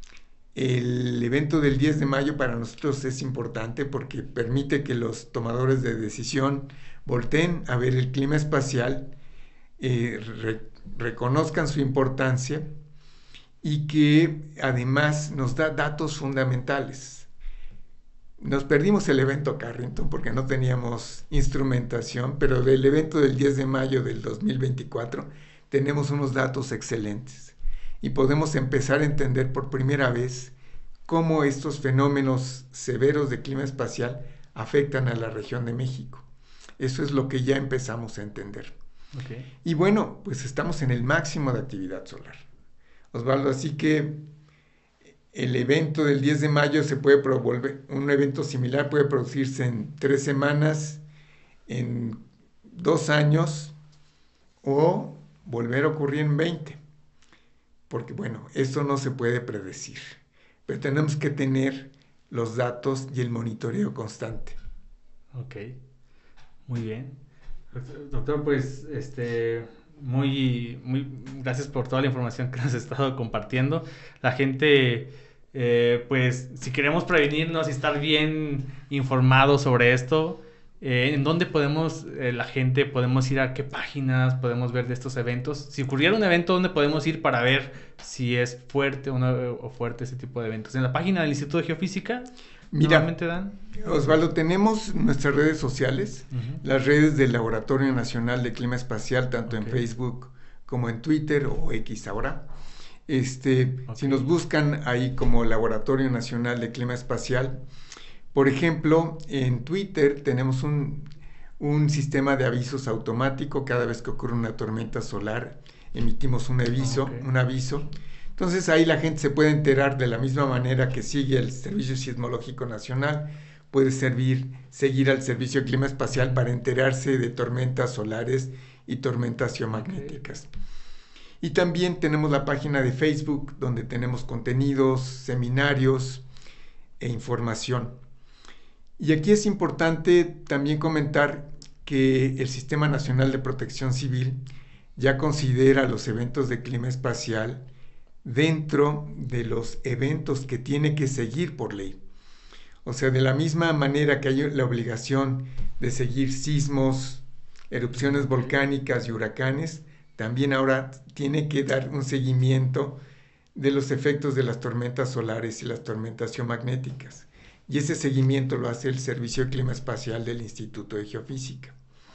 el evento del 10 de mayo para nosotros es importante porque permite que los tomadores de decisión volteen a ver el clima espacial, reconozcan su importancia y que además nos da datos fundamentales. Nos perdimos el evento Carrington porque no teníamos instrumentación, pero del evento del 10 de mayo del 2024 tenemos unos datos excelentes y podemos empezar a entender por primera vez cómo estos fenómenos severos de clima espacial afectan a la región de México. Eso es lo que ya empezamos a entender. Okay. Y bueno, pues estamos en el máximo de actividad solar, Osvaldo, así que el evento del 10 de mayo se puede volver, un evento similar puede producirse en 3 semanas, en 2 años o volver a ocurrir en 20. Porque bueno, esto no se puede predecir, pero tenemos que tener los datos y el monitoreo constante. Ok, muy bien. Doctor, pues muy gracias por toda la información que nos has estado compartiendo. La gente, pues si queremos prevenirnos y estar bien informados sobre esto, ¿en dónde podemos, la gente, podemos ir a qué páginas podemos ver de estos eventos? Si ocurriera un evento, ¿dónde podemos ir para ver si es fuerte o no fuerte ese tipo de eventos? ¿En la página del Instituto de Geofísica? Mira, Dan? Osvaldo, tenemos nuestras redes sociales, las redes del Laboratorio Nacional de Clima Espacial, tanto en Facebook como en Twitter o X ahora. Si nos buscan ahí como Laboratorio Nacional de Clima Espacial, por ejemplo, en Twitter tenemos un sistema de avisos automático. Cada vez que ocurre una tormenta solar, emitimos un aviso. Entonces ahí la gente se puede enterar de la misma manera que sigue el Servicio Sismológico Nacional, puede seguir al Servicio de Clima Espacial para enterarse de tormentas solares y tormentas geomagnéticas. Y también tenemos la página de Facebook, donde tenemos contenidos, seminarios e información. Y aquí es importante también comentar que el Sistema Nacional de Protección Civil ya considera los eventos de clima espacial dentro de los eventos que tiene que seguir por ley. O sea, de la misma manera que hay la obligación de seguir sismos, erupciones volcánicas y huracanes, también ahora tiene que dar un seguimiento de los efectos de las tormentas solares y las tormentas geomagnéticas. Y ese seguimiento lo hace el Servicio de Clima Espacial del Instituto de Geofísica.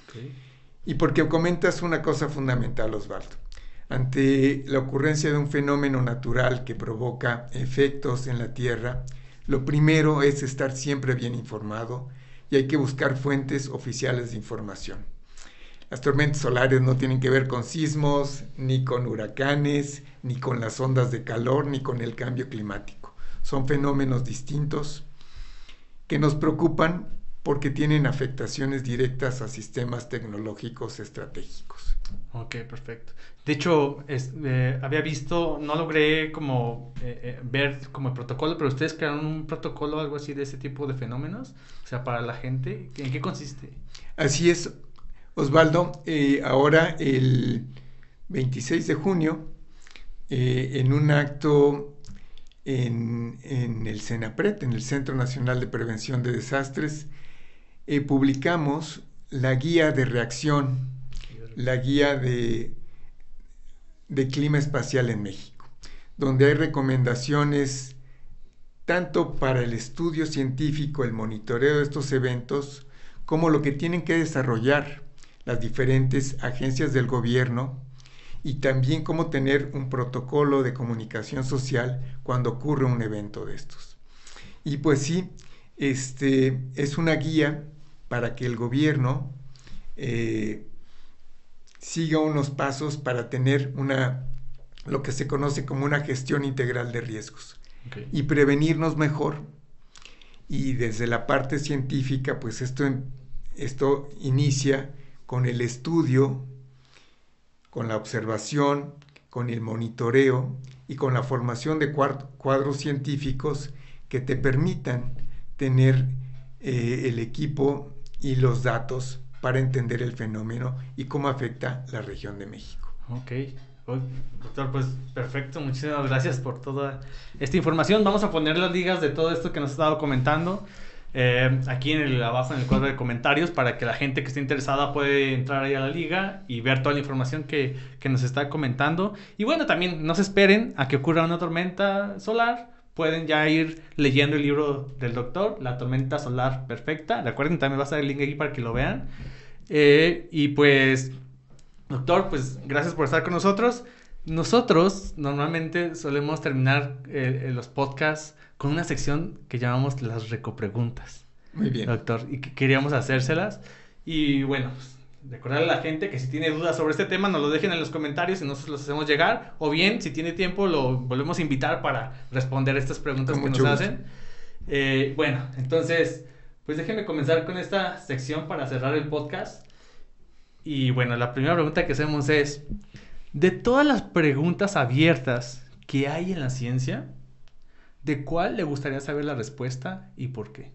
Y porque comentas una cosa fundamental, Osvaldo. Ante la ocurrencia de un fenómeno natural que provoca efectos en la Tierra, lo primero es estar siempre bien informado y hay que buscar fuentes oficiales de información. Las tormentas solares no tienen que ver con sismos, ni con huracanes, ni con las ondas de calor, ni con el cambio climático. Son fenómenos distintos que nos preocupan porque tienen afectaciones directas a sistemas tecnológicos estratégicos. Ok, perfecto. De hecho, había visto, no logré como ver como el protocolo, pero ustedes crearon un protocolo o algo así de ese tipo de fenómenos, o sea, para la gente. ¿En qué consiste? Así es, Osvaldo. Ahora, el 26 de junio, en un acto en el CENAPRED, en el Centro Nacional de Prevención de Desastres, publicamos la guía de reacción, la guía de clima espacial en México, donde hay recomendaciones tanto para el estudio científico, el monitoreo de estos eventos, como lo que tienen que desarrollar las diferentes agencias del gobierno y también cómo tener un protocolo de comunicación social cuando ocurre un evento de estos. Y pues sí, es una guía para que el gobierno siga unos pasos para tener lo que se conoce como una gestión integral de riesgos, okay, y prevenirnos mejor. Y desde la parte científica, pues esto inicia con el estudio, con la observación, con el monitoreo y con la formación de cuadros científicos que te permitan tener el equipo y los datos para entender el fenómeno y cómo afecta la región de México. Ok. Doctor, pues perfecto, muchísimas gracias por toda esta información. Vamos a poner las ligas de todo esto que nos ha estado comentando aquí abajo en el cuadro de comentarios, para que la gente que esté interesada puede entrar ahí a la liga y ver toda la información que nos está comentando. Y bueno, también no se esperen a que ocurra una tormenta solar. Pueden ya ir leyendo el libro del doctor, La tormenta solar perfecta. Recuerden, también va a estar el link aquí para que lo vean. Y pues, doctor, pues gracias por estar con nosotros. Nosotros normalmente solemos terminar los podcasts con una sección que llamamos las recopreguntas. Muy bien, doctor, y que queríamos hacérselas. Y bueno, pues, recordarle a la gente que si tiene dudas sobre este tema nos lo dejen en los comentarios y nosotros los hacemos llegar, o bien si tiene tiempo lo volvemos a invitar para responder estas preguntas que nos hacen. Bueno, entonces pues déjenme comenzar con esta sección para cerrar el podcast. Y bueno, la primera pregunta que hacemos es: de todas las preguntas abiertas que hay en la ciencia, ¿de cuál le gustaría saber la respuesta y por qué?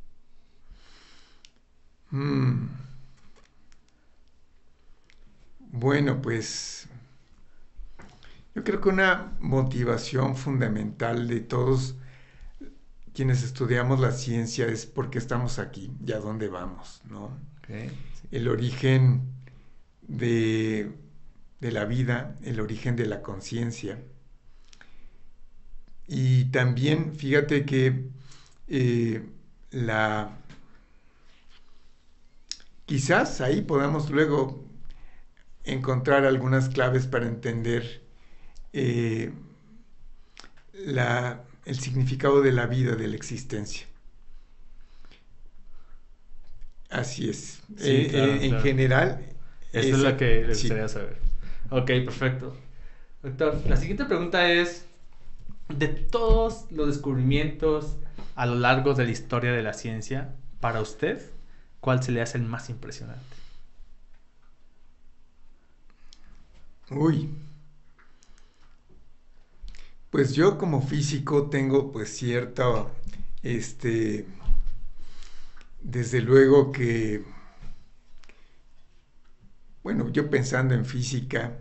Bueno, pues yo creo que una motivación fundamental de todos quienes estudiamos la ciencia es por qué estamos aquí y a dónde vamos, ¿no? Okay, sí. El origen de la vida, el origen de la conciencia. Y también, fíjate que quizás ahí podamos luego encontrar algunas claves para entender el significado de la vida, de la existencia. Así es. Sí, claro, en general. Eso es lo que les gustaría saber. Ok, perfecto. Doctor, la siguiente pregunta es: de todos los descubrimientos a lo largo de la historia de la ciencia, para usted, ¿cuál se le hace el más impresionante? Pues yo como físico tengo pues cierta, desde luego que, bueno, yo pensando en física,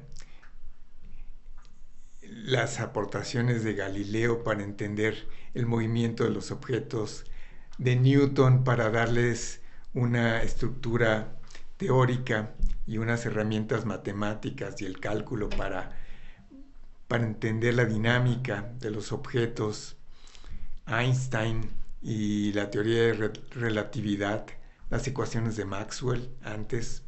las aportaciones de Galileo para entender el movimiento de los objetos, de Newton para darles una estructura teórica y unas herramientas matemáticas y el cálculo para entender la dinámica de los objetos, Einstein y la teoría de relatividad, las ecuaciones de Maxwell antes,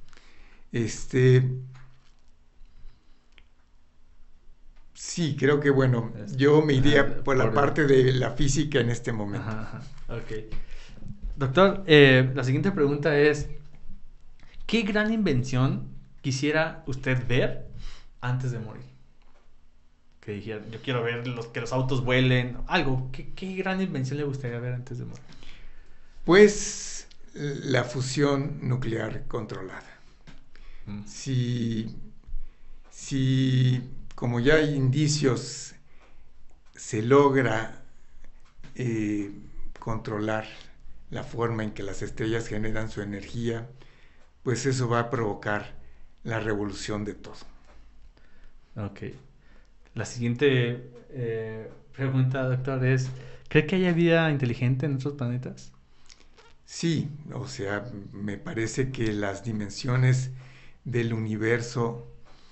sí, creo que bueno, yo me iría por la parte de la física en este momento. Ajá. Ok. Doctor, la siguiente pregunta es: ¿qué gran invención quisiera usted ver antes de morir? Que dijera, yo quiero ver que los autos vuelen, algo. ¿Qué gran invención le gustaría ver antes de morir? Pues la fusión nuclear controlada. Si como ya hay indicios, se logra controlar la forma en que las estrellas generan su energía, pues eso va a provocar la revolución de todo. Ok. La siguiente pregunta, doctor, es: ¿cree que haya vida inteligente en otros planetas? Sí, o sea, me parece que las dimensiones del universo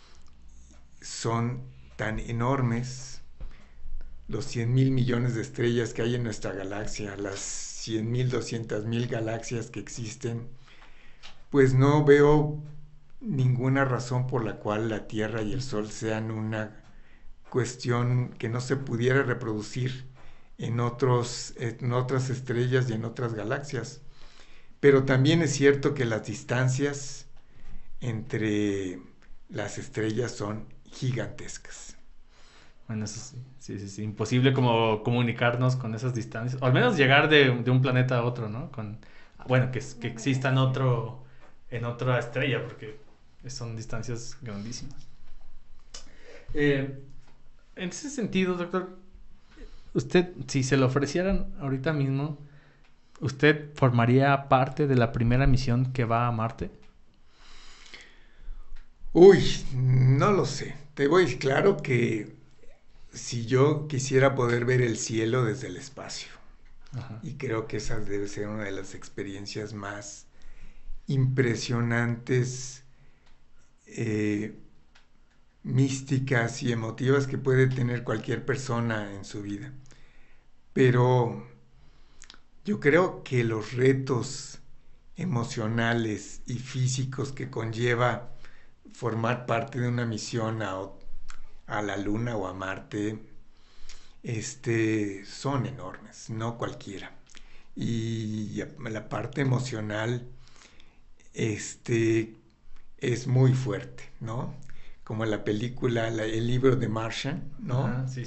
son tan enormes, los 100.000 millones de estrellas que hay en nuestra galaxia, las 100.000, 200.000 galaxias que existen, pues no veo ninguna razón por la cual la Tierra y el Sol sean una cuestión que no se pudiera reproducir en otras estrellas y en otras galaxias. Pero también es cierto que las distancias entre las estrellas son gigantescas. Bueno, eso sí, sí. Imposible como comunicarnos con esas distancias. O al menos llegar de un planeta a otro, ¿no? Bueno, que exista en otra estrella, porque son distancias grandísimas. En ese sentido, doctor, usted, si se lo ofrecieran ahorita mismo, ¿usted formaría parte de la primera misión que va a Marte? Uy, no lo sé. Te voy claro que si yo quisiera poder ver el cielo desde el espacio, Ajá. y creo que esa debe ser una de las experiencias más impresionantes, místicas y emotivas que puede tener cualquier persona en su vida. Pero yo creo que los retos emocionales y físicos que conlleva formar parte de una misión a la Luna o a Marte, son enormes, no cualquiera. Y la parte emocional, es muy fuerte, ¿no? Como la película, el libro de Martian, ¿no? Ajá, sí.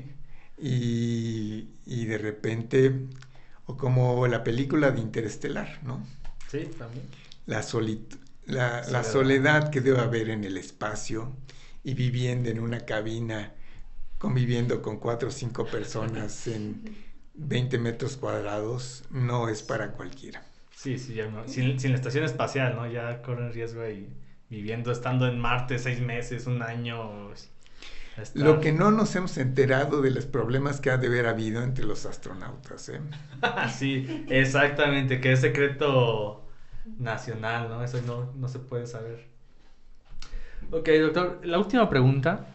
Y de repente, o como la película de Interestelar, ¿no? Sí, también. La soledad que debe haber en el espacio y viviendo en una cabina, conviviendo con 4 o 5 personas en 20 metros cuadrados, no es para cualquiera. Sí, ya no. Sin la estación espacial, ¿no? Ya corren riesgo ahí estando en Marte 6 meses, un año. Lo que no nos hemos enterado de los problemas que ha de haber habido entre los astronautas, ¿eh? Sí, exactamente, que es secreto nacional, ¿no? Eso no se puede saber. Ok, doctor, la última pregunta,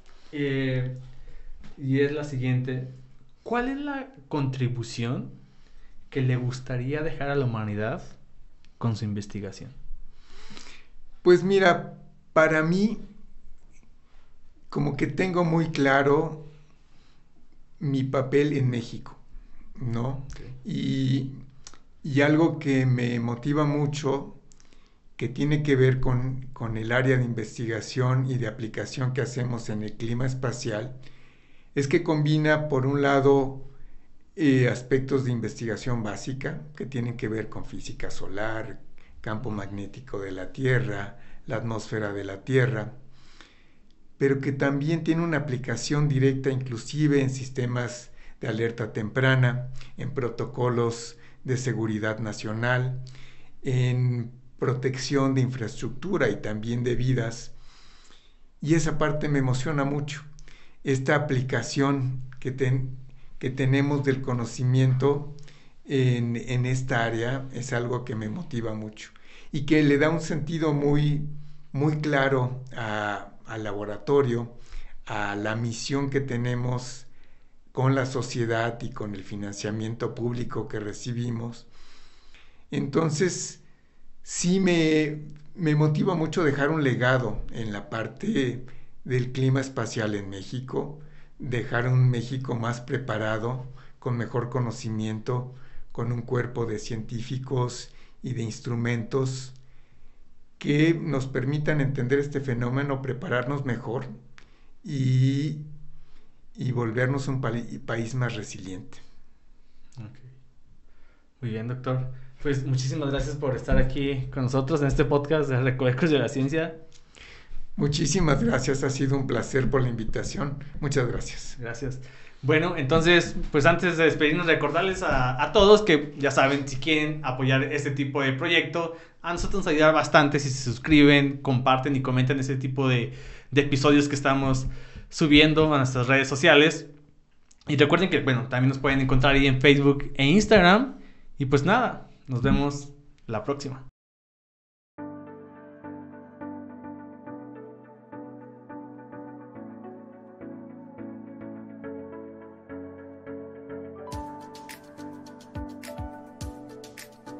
y es la siguiente. ¿Cuál es la contribución que le gustaría dejar a la humanidad con su investigación? Pues mira, para mí, como que tengo muy claro mi papel en México, ¿no? Okay. Y algo que me motiva mucho, que tiene que ver con el área de investigación y de aplicación que hacemos en el clima espacial, es que combina, por un lado, aspectos de investigación básica, que tienen que ver con física solar, campo magnético de la Tierra, la atmósfera de la Tierra, pero que también tiene una aplicación directa inclusive en sistemas de alerta temprana, en protocolos de seguridad nacional, en protección de infraestructura y también de vidas. Y esa parte me emociona mucho. Esta aplicación que tenemos del conocimiento en esta área es algo que me motiva mucho y que le da un sentido muy, muy claro al laboratorio, a la misión que tenemos con la sociedad y con el financiamiento público que recibimos. Entonces, sí me motiva mucho dejar un legado en la parte del clima espacial en México, dejar un México más preparado, con mejor conocimiento, con un cuerpo de científicos y de instrumentos que nos permitan entender este fenómeno, prepararnos mejor y volvernos un país más resiliente. Okay. Muy bien, doctor. Pues muchísimas gracias por estar aquí con nosotros en este podcast de Recovecos de la Ciencia. Muchísimas gracias, ha sido un placer por la invitación. Muchas gracias. Gracias. Bueno, entonces, pues antes de despedirnos, recordarles a todos que ya saben, si quieren apoyar este tipo de proyecto, a nosotros nos ayudará bastante si se suscriben, comparten y comentan ese tipo de episodios que estamos subiendo a nuestras redes sociales. Y recuerden que, bueno, también nos pueden encontrar ahí en Facebook e Instagram. Y pues nada, Nos vemos la próxima.